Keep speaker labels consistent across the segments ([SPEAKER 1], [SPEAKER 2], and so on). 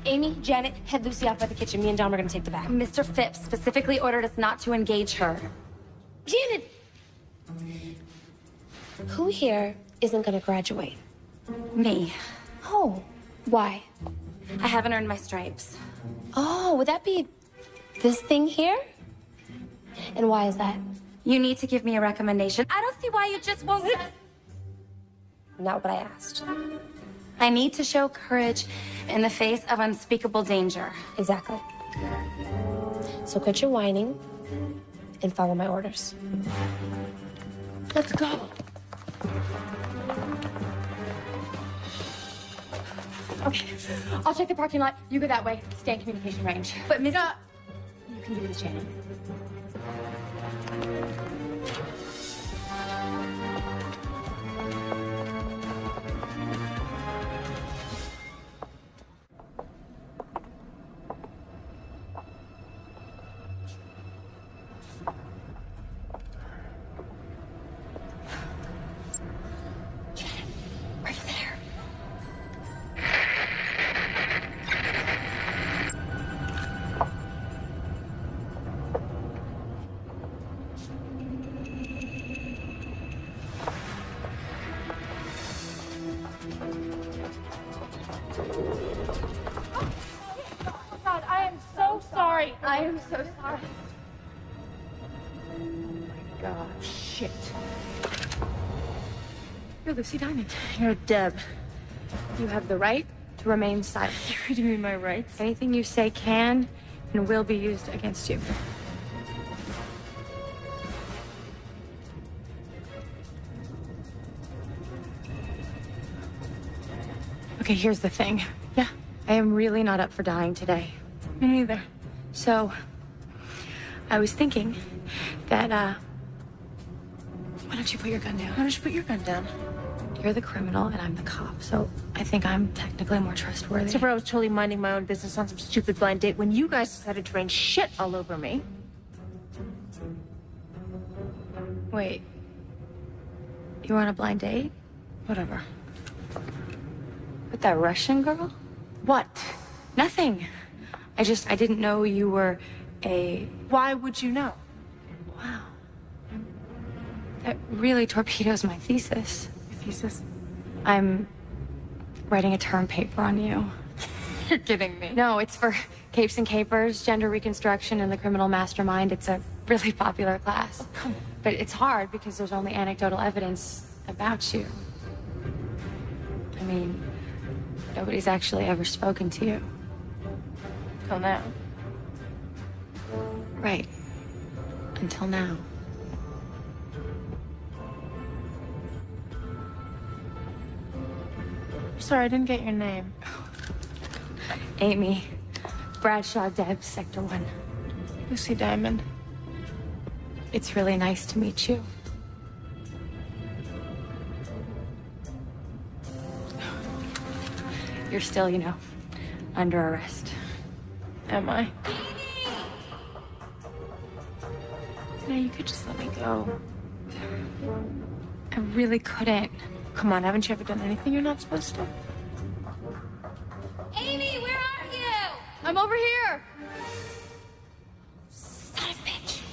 [SPEAKER 1] Amy, Janet, head Lucy off by the kitchen. Me and John are gonna take the back.
[SPEAKER 2] Mr. Phipps specifically ordered us not to engage her.
[SPEAKER 1] Janet! Who here isn't gonna graduate?
[SPEAKER 2] Me.
[SPEAKER 1] Oh, why?
[SPEAKER 2] I haven't earned my stripes.
[SPEAKER 1] Oh, would that be this thing here? And why is that?
[SPEAKER 2] You need to give me a recommendation. I don't see why you just won't.
[SPEAKER 1] Not what I asked.
[SPEAKER 2] I need to show courage in the face of unspeakable danger.
[SPEAKER 1] Exactly. So quit your whining and follow my orders. Let's go.
[SPEAKER 2] Okay, I'll check the parking lot. You go that way. Stay in communication range. But Miss... You can do this, Janet.
[SPEAKER 3] I am so sorry. Oh my God, shit. You're Lucy Diamond. You're Deb. You have the right to remain silent. You're reading me my rights. Anything you say can and will be used against you. Okay, here's the thing. Yeah, I am really not up for dying today. Me neither. So, I was thinking that, why don't you put your gun down? Why don't you put your gun down? You're the criminal and I'm the cop, so I think I'm technically more trustworthy.
[SPEAKER 4] Except for I was totally minding my own business on some stupid blind date when you guys decided to rain shit all over me.
[SPEAKER 3] Wait. You were on a blind date?
[SPEAKER 4] Whatever.
[SPEAKER 3] With that Russian girl?
[SPEAKER 4] What?
[SPEAKER 3] Nothing. I didn't know you were a...
[SPEAKER 4] Why would you know?
[SPEAKER 3] Wow. That really torpedoes my thesis.
[SPEAKER 4] Your thesis?
[SPEAKER 3] I'm writing a term paper on you.
[SPEAKER 4] You're kidding me.
[SPEAKER 3] No, it's for Capes and Capers, Gender Reconstruction, and the Criminal Mastermind. It's a really popular class.
[SPEAKER 4] Come on.
[SPEAKER 3] But it's hard because there's only anecdotal evidence about you. I mean, nobody's actually ever spoken to you.
[SPEAKER 4] Till now.
[SPEAKER 3] Right. Until now.
[SPEAKER 4] Sorry, I didn't get your name.
[SPEAKER 3] Amy. Bradshaw Deb, Sector 1.
[SPEAKER 4] Lucy Diamond.
[SPEAKER 3] It's really nice to meet you. You're still, you know, under arrest.
[SPEAKER 4] Am I? No, you could just let me go.
[SPEAKER 3] I really couldn't.
[SPEAKER 4] Come on, haven't you ever done anything you're not supposed to?
[SPEAKER 2] Amy, where are you?
[SPEAKER 3] I'm over here!
[SPEAKER 2] Son of a bitch.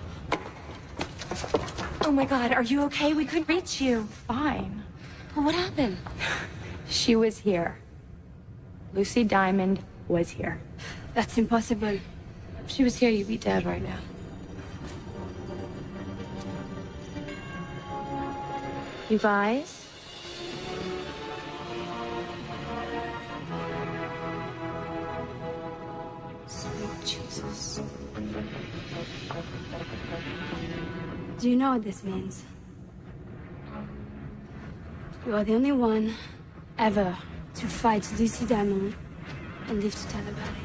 [SPEAKER 3] Oh my God, are you okay? We couldn't reach you. Fine.
[SPEAKER 2] Well, what happened?
[SPEAKER 3] She was here. Lucy Diamond was here.
[SPEAKER 2] That's impossible.
[SPEAKER 1] If she was here, you'd be dead right now. You guys? Sweet Jesus.
[SPEAKER 2] Do you know what this means? You are the only one ever to fight Lucy Diamond and live to tell about it.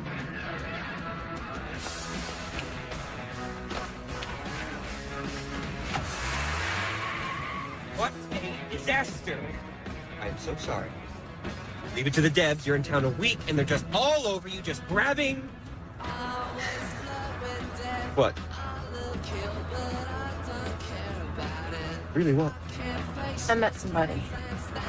[SPEAKER 5] What a disaster! I'm so sorry. Leave it to the Debs. You're in town a week, and they're just all over you, just grabbing. What? Really what?
[SPEAKER 4] I met somebody.